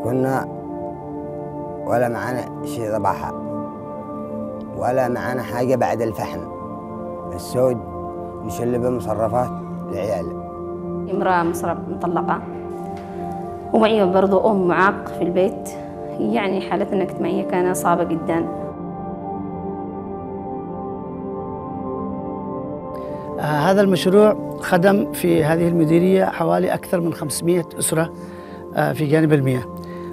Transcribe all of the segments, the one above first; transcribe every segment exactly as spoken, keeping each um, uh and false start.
كنا ولا معنا شيء ذبحها ولا معنا حاجة بعد الفحم. السود نشلبه مصرفات العيال. امرأة مطلقة ومعي برضو أم معاق في البيت، يعني حالتنا الاجتماعية كانت صعبة جدا. آه هذا المشروع خدم في هذه المديرية حوالي أكثر من خمسمئة أسرة آه في جانب المياه،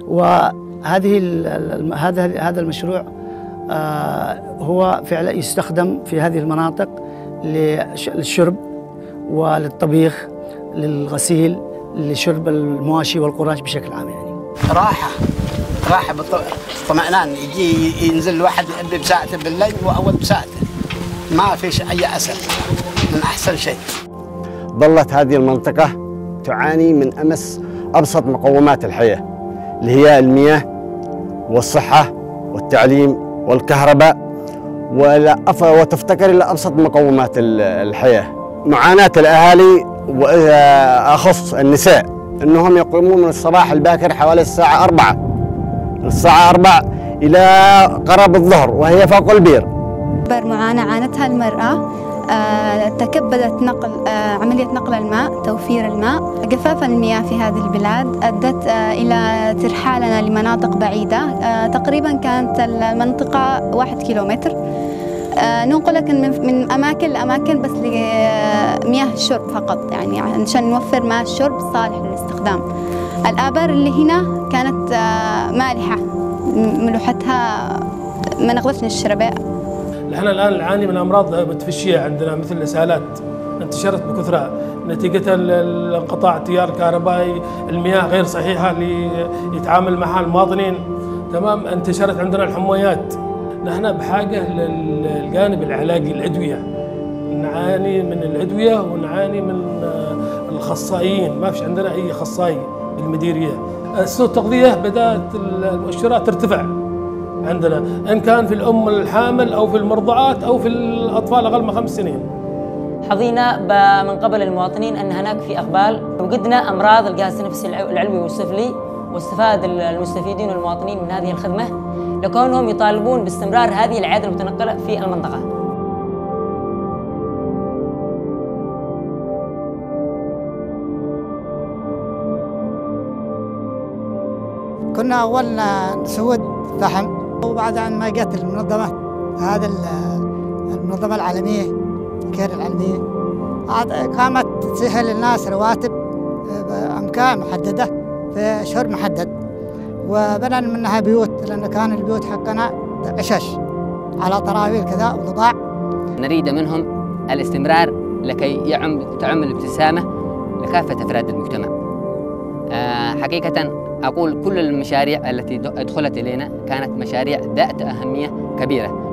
وهذه هذا هذا المشروع آه هو فعلا يستخدم في هذه المناطق للشرب وللطبيخ للغسيل لشرب المواشي والقراش بشكل عام. يعني راحة راحة بالطمأنان، يجي ينزل الواحد بساعته بالليل وأول بساعته، ما فيش أي أسر، من أحسن شيء. ظلت هذه المنطقة تعاني من أمس أبسط مقومات الحياة اللي هي المياه والصحة والتعليم والكهرباء، ولا وتفتقر إلى أبسط مقومات الحياة. معاناة الأهالي وأخص النساء أنهم يقومون من الصباح الباكر حوالي الساعة أربعة من الساعة أربعة إلى قرب الظهر وهي فوق البير. أكبر معاناة عانتها المرأة آه، تكبدت نقل آه، عملية نقل الماء، توفير الماء. جفاف المياه في هذه البلاد أدت آه، إلى ترحالنا لمناطق بعيدة، آه، تقريبا كانت المنطقة واحد كيلومتر. آه، ننقلك من, من أماكن لأماكن بس لمياه الشرب فقط، يعني عشان نوفر ماء الشرب صالح للاستخدام. الآبار اللي هنا كانت آه، مالحة، ملوحتها ما نقدرش نشربها. احنا الان نعاني من امراض متفشيه عندنا مثل الاسهالات انتشرت بكثره نتيجه انقطاع التيار الكهربائي، المياه غير صحيحه اللي يتعامل معها المواطنين، تمام. انتشرت عندنا الحمويات. نحن بحاجه للجانب العلاجي، الادويه، نعاني من الادويه ونعاني من الخصائيين، ما فيش عندنا اي اخصائي بالمديريه. سوء التغذيه بدات المؤشرات ترتفع عندنا، إن كان في الأم الحامل أو في المرضعات أو في الأطفال أقل من خمس سنين. حظينا من قبل المواطنين أن هناك في أقبال، وجدنا أمراض الجهاز التنفسي العلوي والسفلي، واستفاد المستفيدين والمواطنين من هذه الخدمة لكونهم يطالبون باستمرار هذه العيادة المتنقلة في المنطقة. كنا أول نسود فحم، وبعد أن ما جت المنظمة هذا المنظمة العالمية كير العالمية قامت تسهل للناس رواتب بأمكان محددة في شهر محدد، وبنى منها بيوت، لأن كان البيوت حقنا عشش على طراويل كذا وضباع. نريد منهم الاستمرار لكي يعم تعم الابتسامة لكافة أفراد المجتمع. أه حقيقة أقول كل المشاريع التي أدخلت إلينا كانت مشاريع ذات أهمية كبيرة.